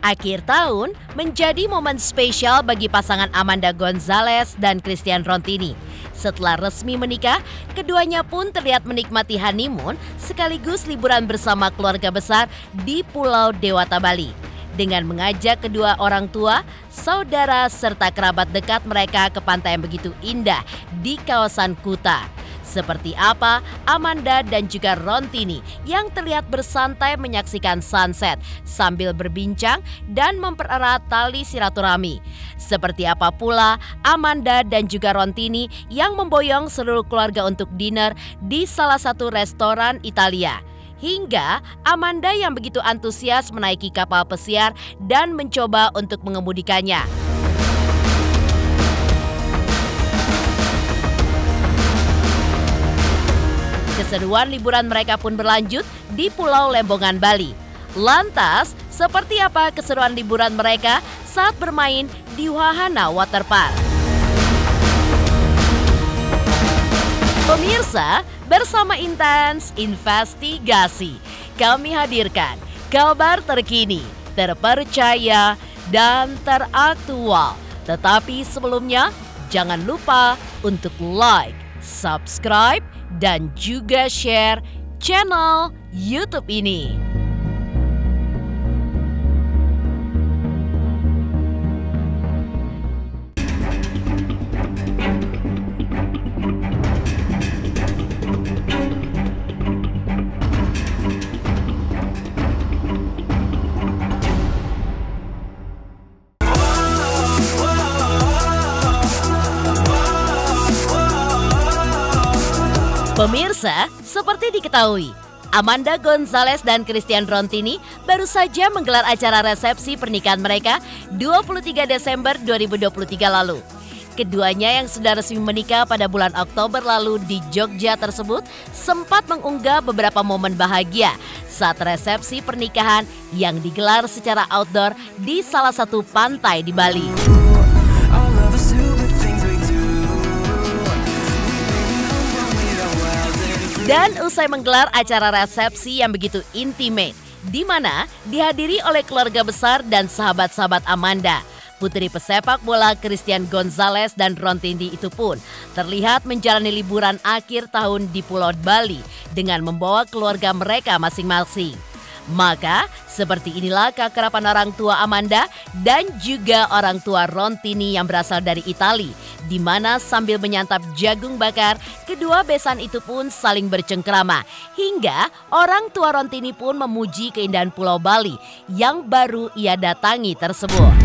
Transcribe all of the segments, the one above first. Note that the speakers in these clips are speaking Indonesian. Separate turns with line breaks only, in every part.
Akhir tahun menjadi momen spesial bagi pasangan Amanda Gonzalez dan Christian Rontini. Setelah resmi menikah, keduanya pun terlihat menikmati honeymoon sekaligus liburan bersama keluarga besar di Pulau Dewata, Bali. Dengan mengajak kedua orang tua, saudara serta kerabat dekat mereka ke pantai yang begitu indah di kawasan Kuta. Seperti apa Amanda dan juga Rontini yang terlihat bersantai menyaksikan sunset sambil berbincang dan mempererat tali silaturahmi. Seperti apa pula Amanda dan juga Rontini yang memboyong seluruh keluarga untuk dinner di salah satu restoran Italia. Hingga Amanda yang begitu antusias menaiki kapal pesiar dan mencoba untuk mengemudikannya. Keseruan liburan mereka pun berlanjut di Pulau Lembongan, Bali. Lantas, seperti apa keseruan liburan mereka saat bermain di Wahana Waterpark? Pemirsa, bersama Intens Investigasi, kami hadirkan kabar terkini, terpercaya, dan teraktual. Tetapi sebelumnya, jangan lupa untuk like, subscribe, dan juga share channel YouTube ini. Pemirsa, seperti diketahui, Amanda Gonzalez dan Christian Rontini baru saja menggelar acara resepsi pernikahan mereka 23 Desember 2023 lalu. Keduanya yang sudah resmi menikah pada bulan Oktober lalu di Jogja tersebut sempat mengunggah beberapa momen bahagia saat resepsi pernikahan yang digelar secara outdoor di salah satu pantai di Bali. Dan usai menggelar acara resepsi yang begitu intimate, di mana dihadiri oleh keluarga besar dan sahabat-sahabat Amanda, putri pesepak bola Christian Gonzalez dan Rontini itu pun terlihat menjalani liburan akhir tahun di Pulau Bali dengan membawa keluarga mereka masing-masing. Maka, seperti inilah kekerapan orang tua Amanda dan juga orang tua Rontini yang berasal dari Itali, di mana sambil menyantap jagung bakar, kedua besan itu pun saling bercengkrama. Hingga orang tua Rontini pun memuji keindahan Pulau Bali yang baru ia datangi tersebut.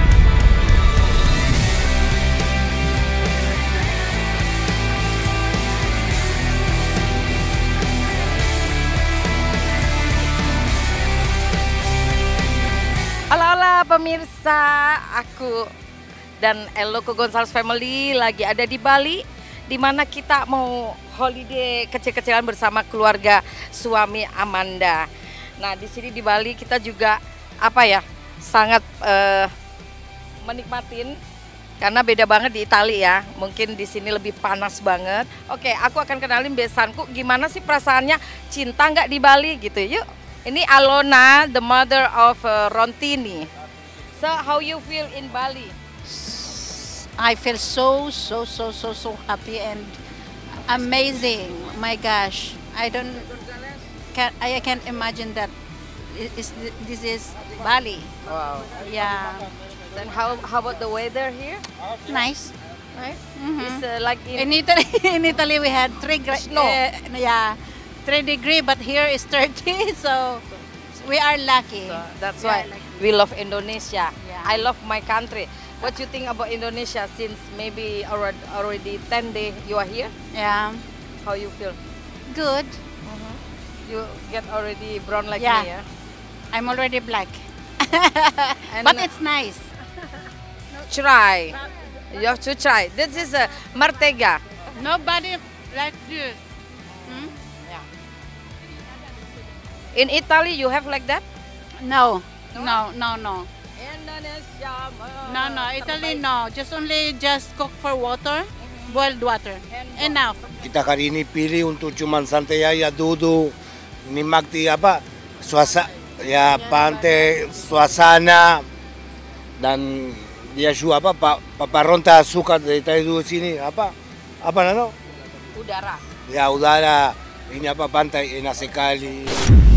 Halo pemirsa, aku dan El Loco Gonzalez Family lagi ada di Bali, di mana kita mau holiday kecil-kecilan bersama keluarga suami Amanda. Nah, di sini di Bali kita juga sangat menikmatin karena beda banget di Italia ya. Mungkin di sini lebih panas banget. Oke, aku akan kenalin besanku gimana sih perasaannya cinta nggak di Bali gitu. Yuk. Ini Alona, the mother of Rontini. So, how you feel in Bali?
I feel so happy and amazing. My gosh, I can't imagine that this is Bali.
Wow.
Yeah.
Then how about the weather here?
Nice.
Right?
Mhm.
It's like
In Italy, we had 3
Snow.
3 degrees, but here is 30, so we are lucky.
So that's
We
why
are lucky.
we love Indonesia.
Yeah.
I love my country. What you think about Indonesia since maybe already 10 days you are here?
Yeah,
How you feel?
good.
You get already brown like
Yeah.
me, yeah?
I'm already black,
And
but it's nice.
try. You have to try. This is a Martega.
Nobody like this. Hmm?
In Italy, you have like that?
No.
No?
No.
Indonesia.
Italy no. Just cook for water, boiled water. Enough.
Kita kali ini pilih untuk cuman santai aja, duduk, nikmati Ya pantai, suasana, dan dia juga Papa Ronta suka dari tadi dulu sini apa namanya?
Udara.
Ya udara, ini pantai enak sekali.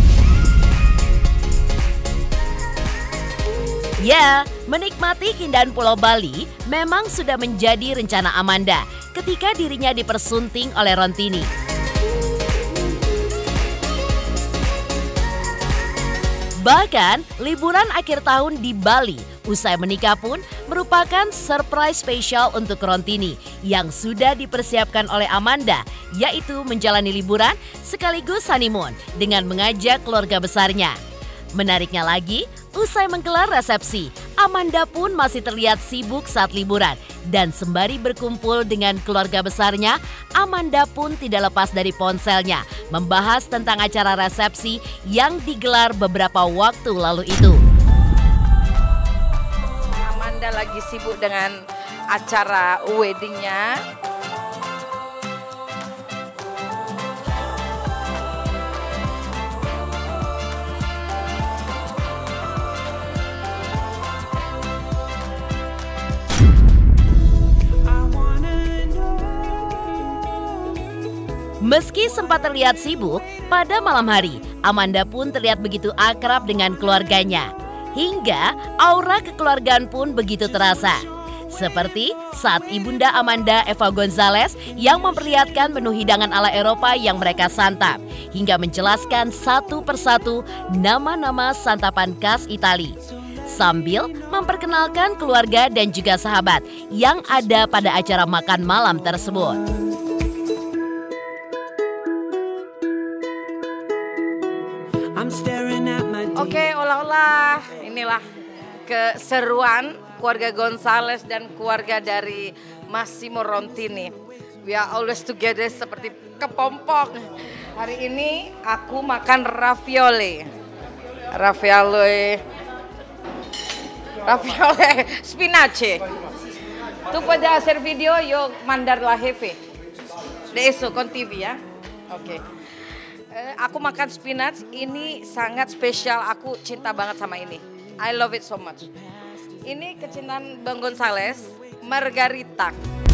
Ya, menikmati keindahan Pulau Bali memang sudah menjadi rencana Amanda ketika dirinya dipersunting oleh Rontini. Bahkan, liburan akhir tahun di Bali usai menikah pun merupakan surprise spesial untuk Rontini yang sudah dipersiapkan oleh Amanda, yaitu menjalani liburan sekaligus honeymoon dengan mengajak keluarga besarnya. Menariknya lagi, usai menggelar resepsi, Amanda pun masih terlihat sibuk saat liburan. Dan sembari berkumpul dengan keluarga besarnya, Amanda pun tidak lepas dari ponselnya, membahas tentang acara resepsi yang digelar beberapa waktu lalu itu.
Amanda lagi sibuk dengan acara weddingnya.
Meski sempat terlihat sibuk, pada malam hari Amanda pun terlihat begitu akrab dengan keluarganya. Hingga aura kekeluargaan pun begitu terasa. Seperti saat ibunda Amanda, Eva Gonzalez, yang memperlihatkan menu hidangan ala Eropa yang mereka santap. Hingga menjelaskan satu persatu nama-nama santapan khas Itali. Sambil memperkenalkan keluarga dan juga sahabat yang ada pada acara makan malam tersebut.
Oke, olah-olah, inilah keseruan keluarga Gonzalez dan keluarga dari Massimo Rontini. We are always together seperti kepompong. Hari ini aku makan ravioli spinaci. Tu puedes hacer video, yo mandar la jefe. De eso con TV ya. Oke. Aku makan spinach, ini sangat spesial, aku cinta banget sama ini. I love it so much. Ini kecintaan Bang Gonzalez, margarita.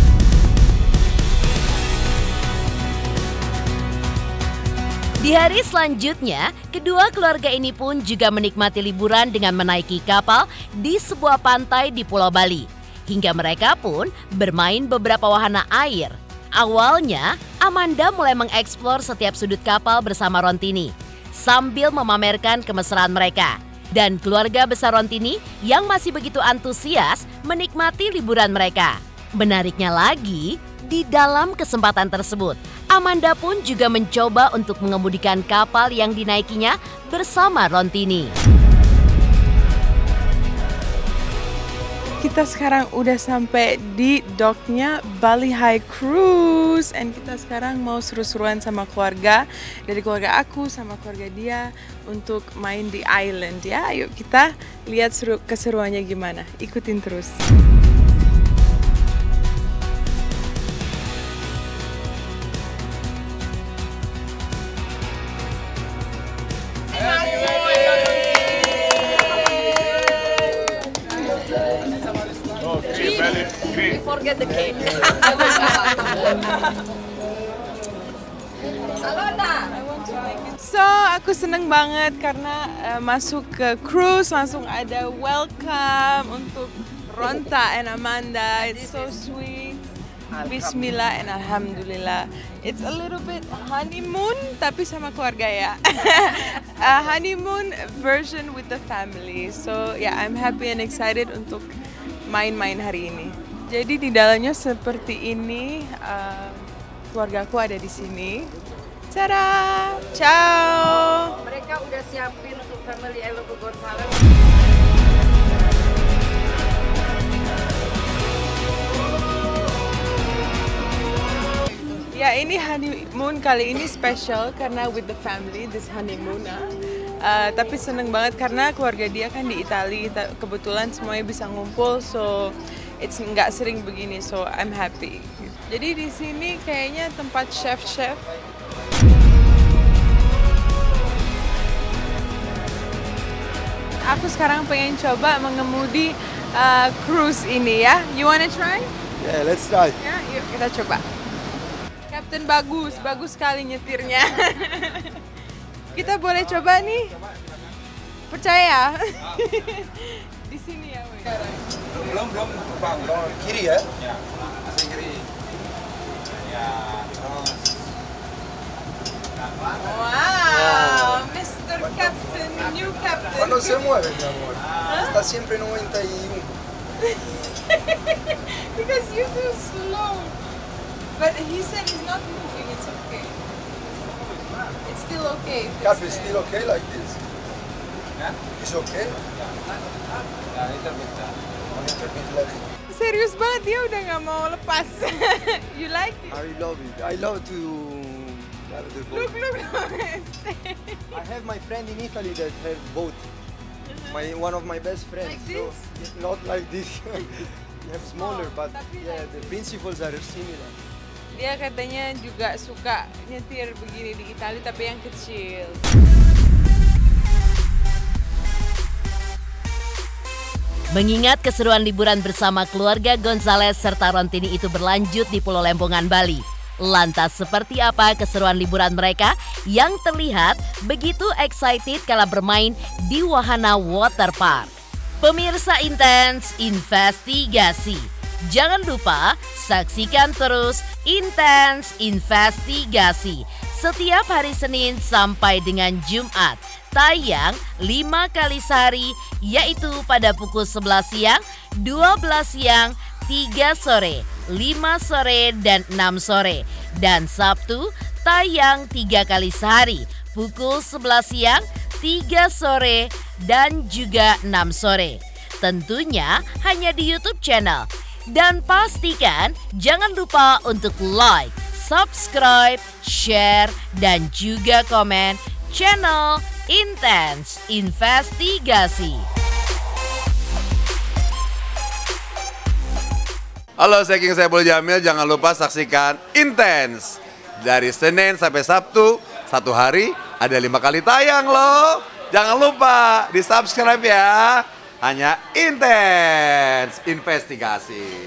Di hari selanjutnya, kedua keluarga ini pun juga menikmati liburan dengan menaiki kapal di sebuah pantai di Pulau Bali. Hingga mereka pun bermain beberapa wahana air. Awalnya, Amanda mulai mengeksplor setiap sudut kapal bersama Rontini, sambil memamerkan kemesraan mereka. Dan keluarga besar Rontini yang masih begitu antusias menikmati liburan mereka. Menariknya lagi, di dalam kesempatan tersebut, Amanda pun juga mencoba untuk mengemudikan kapal yang dinaikinya bersama Rontini.
Kita sekarang udah sampai di docknya Bali High Cruise, and kita sekarang mau seru-seruan sama keluarga, dari keluarga aku sama keluarga dia untuk main di island ya. Ayo kita lihat keseruannya gimana, ikutin terus.
Forget the cake.
So, aku seneng banget karena masuk ke cruise langsung ada welcome untuk Ronta and Amanda. It's so sweet. Bismillah and Alhamdulillah. It's a little bit honeymoon tapi sama keluarga ya. A honeymoon version with the family. So yeah, I'm happy and excited untuk main-main hari ini. Jadi di dalamnya seperti ini, keluargaku ada di sini. Tada! Ciao!
Mereka udah siapin untuk family Eloku Gonzalez.
Ya, ini honeymoon kali ini special karena with the family, this honeymoon. Tapi seneng banget karena keluarga dia kan di Itali, kebetulan semuanya bisa ngumpul, so it's nggak sering begini, so I'm happy. Jadi di sini kayaknya tempat chef-chef. aku sekarang pengen coba mengemudi cruise ini ya. You wanna try?
Yeah, let's try.
Ya, yuk kita coba. Kapten bagus sekali nyetirnya. Kita boleh coba nih. Percaya? Di sini ya.
Belum bang, kiri ya? Ya, kiri. Ya, terus.
Wow, Mr. Captain, new captain.
Cuando se mueve, mi amor. Está siempre 91.
Because you're too slow. But he said he's not moving, it's okay. It's still okay.
Cap is still okay like this? It's okay?
Serius banget, dia udah nggak mau lepas. You like it?
I love it. I love to have the boat.
Look.
I have my friend in Italy that have boat. One of my best friends.
Like this?
So, not like this. You have smaller, but yeah, the principles are similar.
Dia katanya juga suka nyetir begini di Italia tapi yang kecil.
Mengingat keseruan liburan bersama keluarga Gonzales serta Rontini itu berlanjut di Pulau Lembongan, Bali. Lantas seperti apa keseruan liburan mereka yang terlihat begitu excited kala bermain di wahana waterpark? Pemirsa Intens Investigasi, jangan lupa saksikan terus Intens Investigasi setiap hari Senin sampai dengan Jumat. Tayang 5 kali sehari, yaitu pada pukul 11 siang, 12 siang, 3 sore, 5 sore, dan 6 sore. Dan Sabtu tayang 3 kali sehari, pukul 11 siang, 3 sore, dan juga 6 sore. Tentunya hanya di YouTube channel. Dan pastikan jangan lupa untuk like, subscribe, share, dan juga komen channel Intens Investigasi.
Halo, saya King Saiful Jamil. Jangan lupa saksikan Intens dari Senin sampai Sabtu. Satu hari ada 5 kali tayang loh. Jangan lupa di subscribe ya. Hanya Intens Investigasi.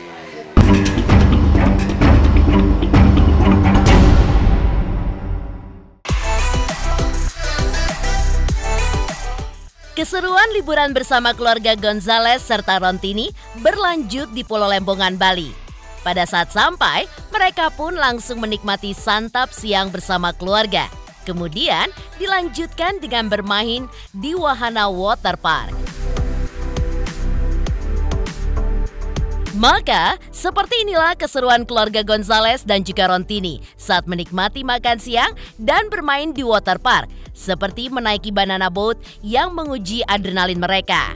Keseruan liburan bersama keluarga Gonzales serta Rontini berlanjut di Pulau Lembongan, Bali. Pada saat sampai, mereka pun langsung menikmati santap siang bersama keluarga. Kemudian dilanjutkan dengan bermain di wahana waterpark. Maka, seperti inilah keseruan keluarga Gonzales dan juga Rontini saat menikmati makan siang dan bermain di waterpark, seperti menaiki banana boat yang menguji adrenalin mereka.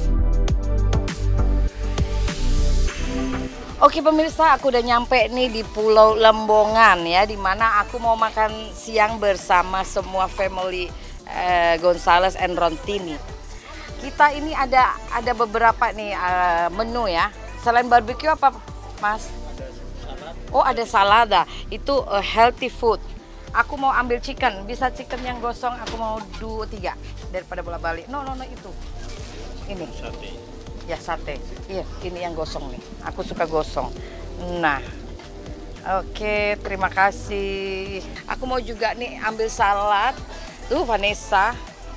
Oke pemirsa, aku udah nyampe nih di Pulau Lembongan ya, di mana aku mau makan siang bersama semua family Gonzales and Rontini. Kita ini ada beberapa nih menu ya. Selain barbeque apa, Mas? Oh, ada salada. Itu healthy food. Aku mau ambil chicken. Bisa chicken yang gosong. Aku mau 2-3 daripada bolak-balik. No, itu. Ini. Sate. Ya, sate. Iya, ini yang gosong nih. Aku suka gosong. Nah. Oke, terima kasih. Aku mau juga nih ambil salad. Tuh, Vanessa.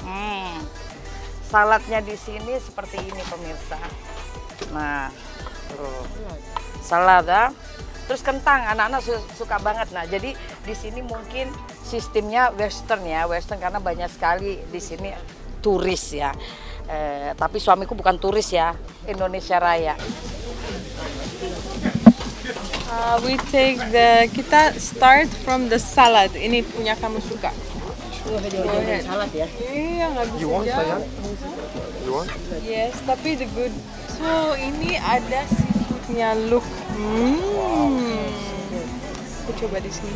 Saladnya di sini seperti ini, pemirsa. Nah. Salada, terus kentang, anak-anak suka banget. Nah, jadi di sini mungkin sistemnya Western ya, Western karena banyak sekali di sini turis ya. Tapi suamiku bukan turis ya, Indonesia Raya.
Kita start from the salad. Ini punya kamu suka.
Salad ya?
Iya, nggak bisa.
You want sayang? You want?
Yes, tapi the good. So ini ada seafoodnya, look. Aku coba di sini.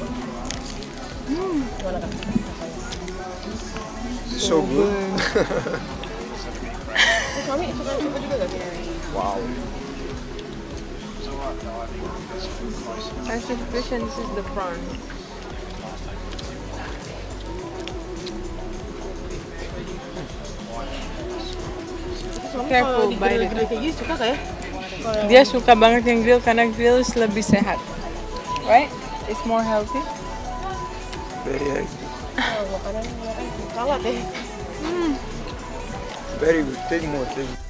So good. Wow.
As a fish, and this is the prawn. careful by the Dia suka banget yang grill karena grill lebih sehat. Right? It's more healthy.
Very good. Take more. Take more.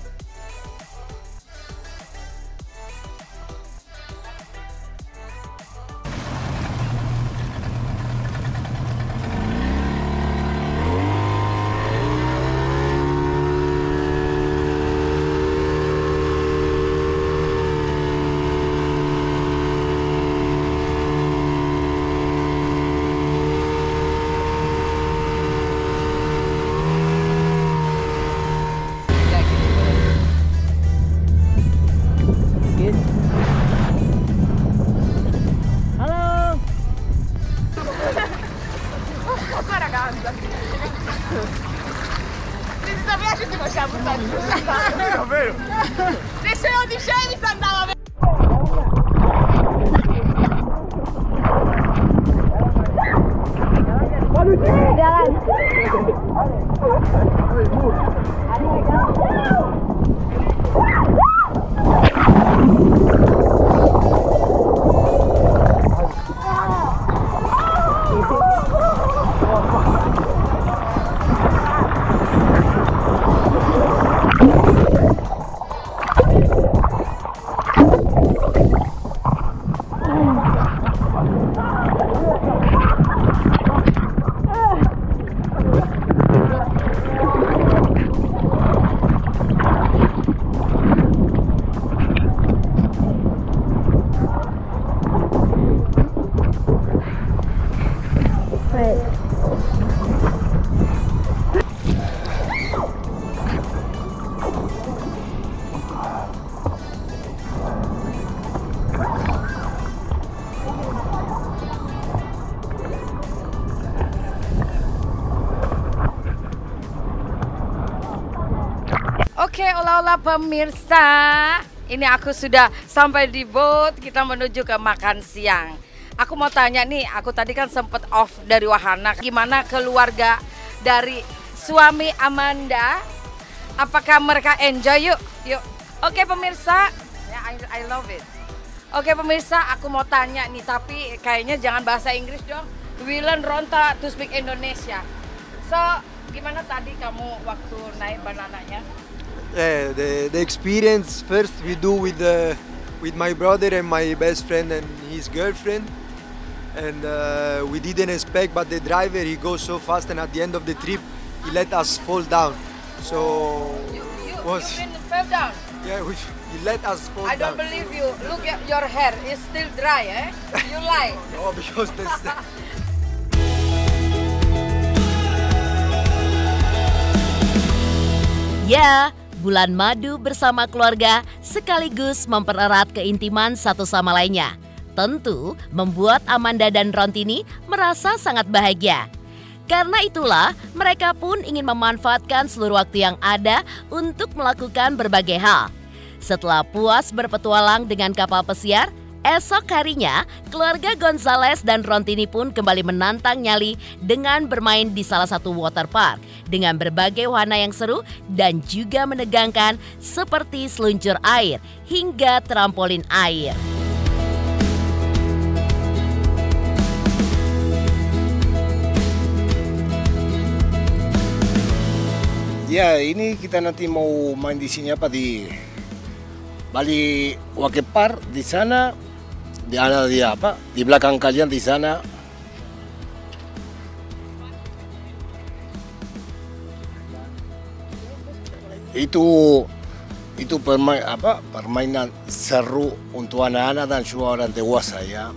Oke, olah-olah pemirsa, ini aku sudah sampai di boat, kita menuju ke makan siang. Aku mau tanya nih, aku tadi kan sempet off dari wahana, gimana keluarga dari suami Amanda? Apakah mereka enjoy? Yuk. Oke pemirsa, ya I love it. Oke pemirsa, aku mau tanya nih, tapi kayaknya jangan bahasa Inggris dong. We learn Ronta to speak Indonesia. So, gimana tadi kamu waktu naik banananya?
The experience first we do with my brother and my best friend and his girlfriend, and we didn't expect, but the driver, he goes so fast, and at the end of the trip he let us fall down. So
You fell down?
Yeah, he let us fall
I
down.
don't believe you. Look at your hair, it's still dry, eh? You lie.
No, because this.
Ya, bulan madu bersama keluarga sekaligus mempererat keintiman satu sama lainnya. Tentu membuat Amanda dan Rontini merasa sangat bahagia. Karena itulah mereka pun ingin memanfaatkan seluruh waktu yang ada untuk melakukan berbagai hal. Setelah puas berpetualang dengan kapal pesiar, esok harinya keluarga Gonzales dan Rontini pun kembali menantang nyali dengan bermain di salah satu waterpark dengan berbagai wahana yang seru dan juga menegangkan seperti seluncur air hingga trampolin air.
Ya, ini kita nanti mau main di sini apa di Bali Waterpark di sana. Ada di apa? Di belakang kalian di sana. Itu permainan seru untuk anak-anak dan juga orang dewasa ya.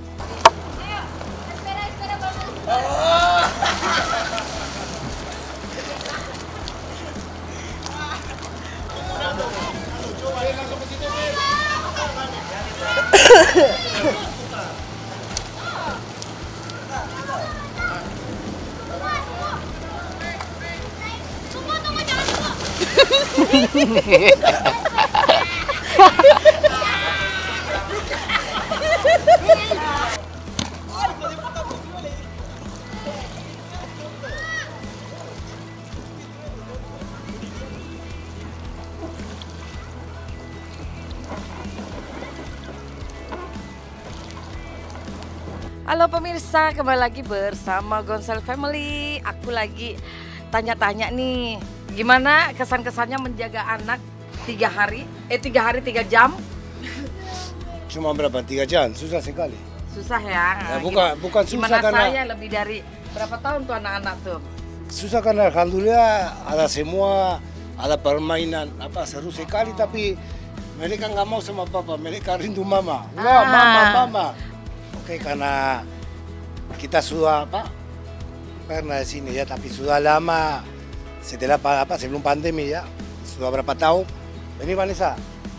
Halo pemirsa, kembali lagi bersama Gonzales Family. Aku lagi tanya-tanya nih, gimana kesan-kesannya menjaga anak 3 hari 3 jam?
Cuma berapa? 3 jam, susah sekali.
Susah ya?
Ya, bukan susah
gimana
karena
saya lebih dari berapa tahun tuh anak-anak tuh?
susah karena alhamdulillah ada semua, ada permainan seru sekali, tapi mereka nggak mau sama papa, mereka rindu mama. Wah, mama. Oke, karena kita sudah pernah di sini ya, tapi sudah lama setelah sebelum pandemi ya, sudah berapa tahun. Ini Vanessa.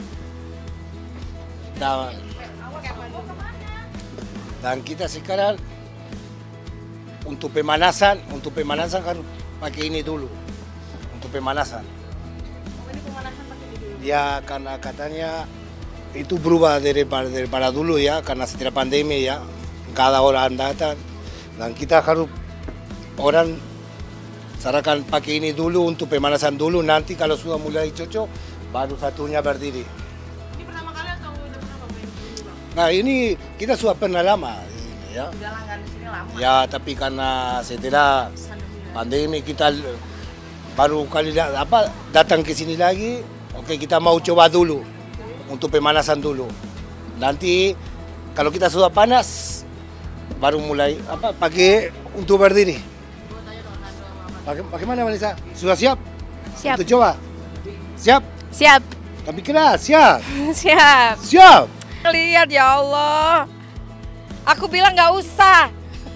Dan kita sekarang untuk pemanasan kan pakai ini dulu untuk pemanasan.
Ini pemanasan pakai ini dulu.
Ya karena katanya itu berubah daripada dulu ya, karena setelah pandemi ya kada orang datang dan kita harus orang sarankan pakai ini dulu untuk pemanasan dulu, nanti kalau sudah mulai cocok baru satunya berdiri.
Ini pertama kali atau udah pernah main di sini, Bang?
Nah ini kita sudah pernah lama di sini ya.
Udah langganan di sini lama.
Ya tapi karena setelah pandemi kita baru kali datang ke sini lagi. Oke, kita mau coba dulu untuk pemanasan dulu. Nanti kalau kita sudah panas baru mulai pakai untuk berdiri. Bagaimana Vanessa? Sudah siap?
Siap.
Untuk coba? Siap?
Siap.
Tapi keras, siap?
Siap.
Siap!
Lihat ya Allah. Aku bilang nggak usah.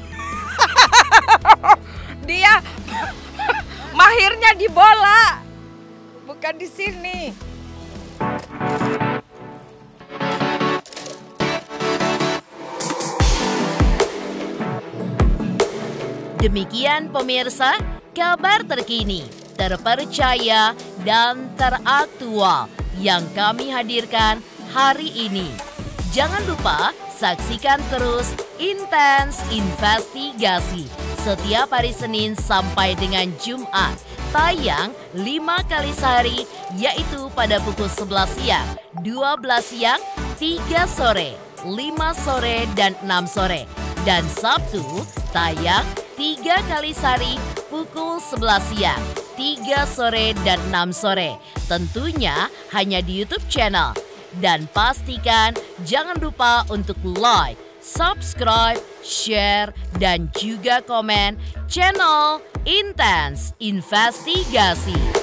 Dia mahirnya di bola, bukan di sini.
Demikian pemirsa, kabar terkini, terpercaya, dan teraktual yang kami hadirkan hari ini. Jangan lupa saksikan terus Intens Investigasi setiap hari Senin sampai dengan Jumat. Tayang 5 kali sehari, yaitu pada pukul 11 siang, 12 siang, 3 sore, 5 sore, dan 6 sore. Dan Sabtu tayang 3 kali sehari pukul 11 siang, 3 sore, dan 6 sore. Tentunya hanya di YouTube channel. Dan pastikan jangan lupa untuk like, subscribe, share, dan juga komen channel Intens Investigasi.